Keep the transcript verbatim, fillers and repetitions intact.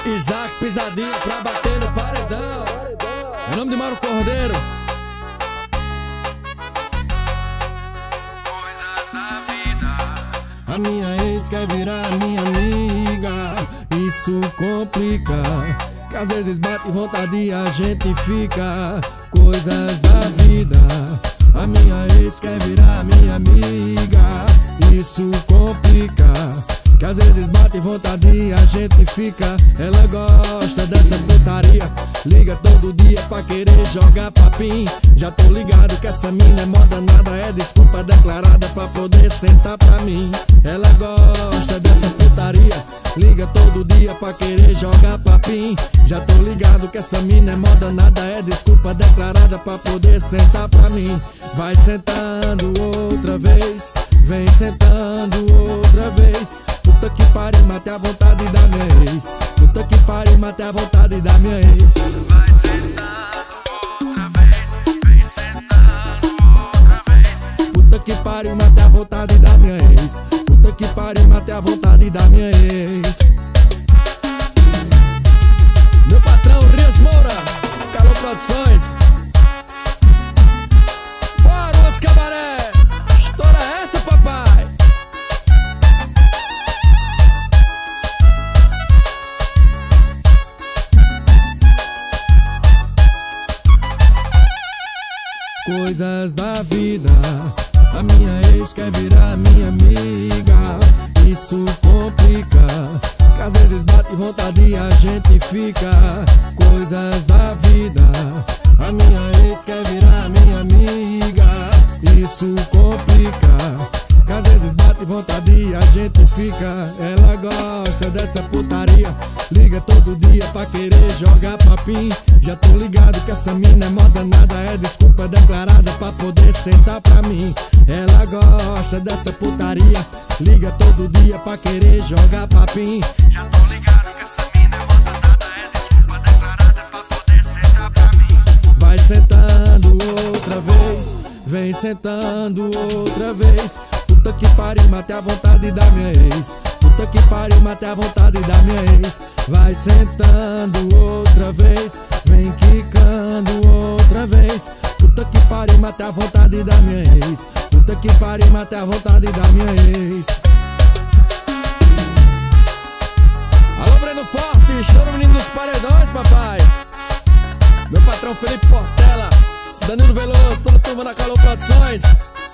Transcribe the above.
Isaac Pisadinha pra bater no paredão. Em nome de Mauro Cordeiro. Coisas da vida. A minha ex quer virar minha amiga, isso complica, que às vezes bate vontade e a gente fica. Coisas da vida. A minha ex quer virar minha amiga, isso complica, que às vezes bate vontade e a gente fica. Ela gosta dessa putaria, liga todo dia pra querer jogar papim. Já tô ligado que essa mina é moda, nada é desculpa declarada pra poder sentar pra mim. Ela gosta dessa putaria, liga todo dia pra querer jogar papim. Já tô ligado que essa mina é moda, nada é desculpa declarada pra poder sentar pra mim. Vai sentando outra vez, vem sentando outra vez. Puta que pariu, matei a vontade da minha ex. Puta que pariu, matei a vontade da minha ex. Vai sentando outra vez, vem sentando outra vez. Puta que pariu, matei a vontade da minha ex. Puta que pariu, matei a vontade da minha ex. Meu patrão Rias Moura, Calor Produções. Bora, outro cabaré. Estoura essa, papai. Coisas da vida. A minha ex quer virar minha amiga, isso complica, que às vezes bate vontade e a gente fica. Coisas da vida. A minha ex quer virar minha amiga, isso complica, que às vezes bate vontade e a gente fica. Ela gosta dessa putaria, liga todo dia pra querer jogar papim. Já tô ligado que essa mina é moda, nada é desculpa declarada pra poder sentar pra mim. Ela gosta dessa putaria, liga todo dia pra querer jogar papim. Já tô ligado que essa mina é moda, nada é desculpa declarada pra poder sentar pra mim. Vai sentando outra vez, vem sentando outra vez. Puta que pariu, matei a vontade da minha ex. Puta que pariu, matei a vontade da minha ex. Vai sentando outra vez, vem quicando outra vez. Puta que pariu, matei a vontade da minha ex. Puta que pariu, matei a vontade da minha ex. Alô, Breno Forte, estoura o menino dos paredões, papai. Meu patrão Felipe Portela, Danilo Veloso, toda a turma da Calor Produções.